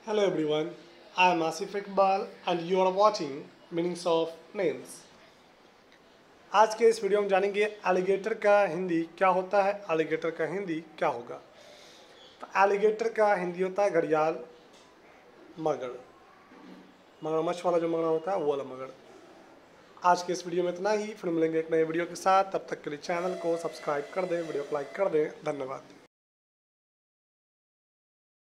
Hello everyone, I am Asif Iqbal and you are watching Meanings of Names। आज के इस video में जानेंगे एलिगेटर का हिंदी क्या होता है, एलिगेटर का हिंदी क्या होगा। तो एलिगेटर का हिंदी होता है घड़ियाल, मगर, मगरमच्छ वाला जो मगर होता है वो वाला मगर। आज के इस वीडियो में इतना ही, फिर मिलेंगे एक नए वीडियो के साथ। तब तक के लिए चैनल को सब्सक्राइब कर दें, वीडियो को लाइक कर दें। धन्यवाद।